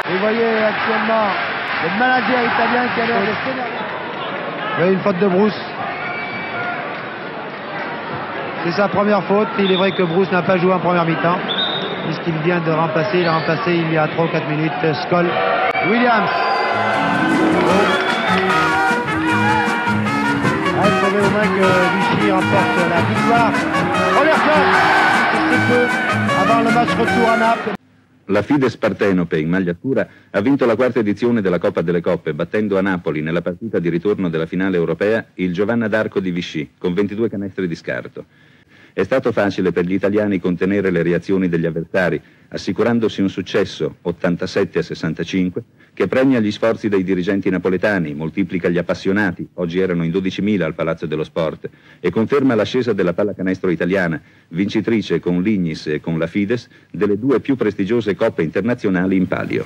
Vous voyez actuellement le manager italien qui a l'air de s'énerver. Oui, une faute de Bruce. C'est sa première faute. Il est vrai que Bruce n'a pas joué en première mi-temps, puisqu'il vient de remplacer. Il a remplacé il y a 3 ou 4 minutes Scholl. Williams. Il faudrait au moins que Vichy remporte la victoire. Première classe, c'est peu avant le match retour à Naples. La Fides Partenope in maglia scura ha vinto la 4ª edizione della Coppa delle Coppe, battendo a Napoli nella partita di ritorno della finale europea il Giovanna d'Arco di Vichy con 22 canestri di scarto. È stato facile per gli italiani contenere le reazioni degli avversari, assicurandosi un successo 87-65 che premia gli sforzi dei dirigenti napoletani, moltiplica gli appassionati, oggi erano in 12.000 al Palazzo dello Sport, e conferma l'ascesa della pallacanestro italiana, vincitrice con l'Ignis e con la Fides delle 2 più prestigiose coppe internazionali in palio.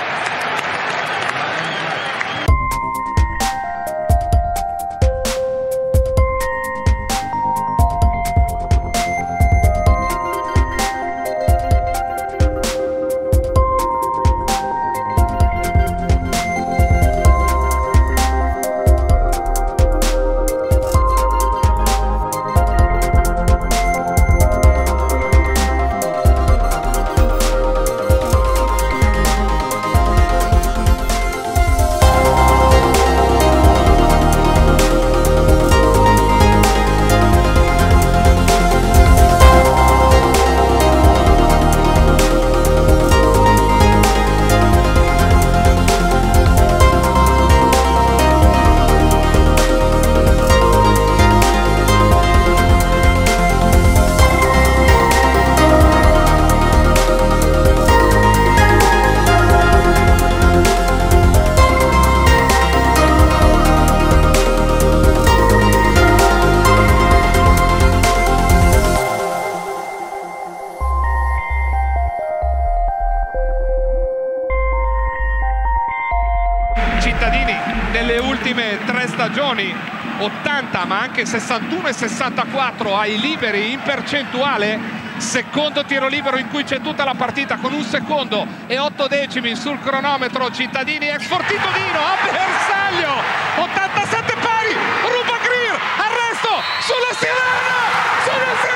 Cittadini nelle ultime 3 stagioni 80 ma anche 61 e 64 ai liberi in percentuale, secondo tiro libero in cui c'è tutta la partita con 1 secondo e 8 decimi sul cronometro. Cittadini ex Fortitudino a bersaglio, 87 pari, ruba Greer, arresto sulla sirena,